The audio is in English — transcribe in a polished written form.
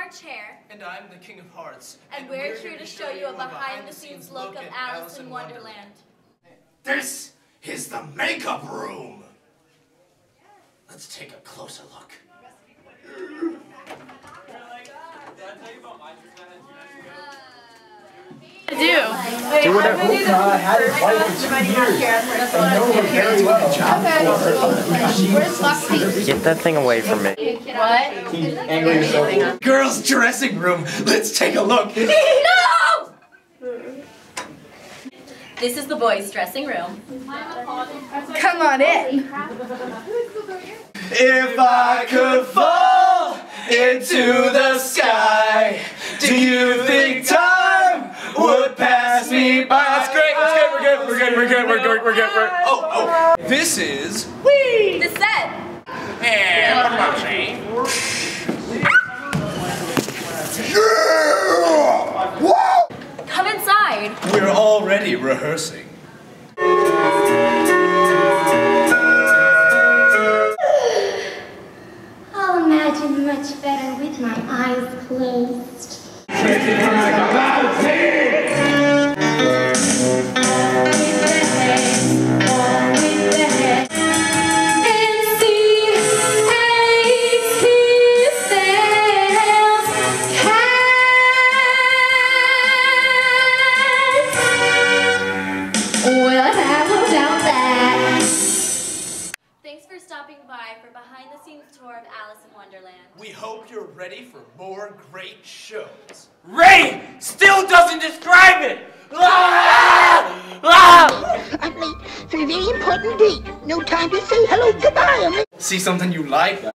our chair. And I'm the King of Hearts. And we're here to show you a behind-the-scenes look of Alice in Wonderland. This is the makeup room. Let's take a closer look. Do whatever. I had it right for 2 years. I know her very well. Get that thing away from me. What? Angry yourself. Girls' dressing room. Let's take a look. No! This is the boys' dressing room. Come on in. If I could fall into the sky, do you think time would pass me by? That's great. We're good. Oh. This is The set. Come inside. We're already rehearsing. I'll imagine much better with my eyes closed. Thanks for stopping by for behind-the-scenes tour of Alice in Wonderland. We hope you're ready for more great shows. Ray still doesn't describe it! I'm late for a very important date. No time to say hello, goodbye. See something you like?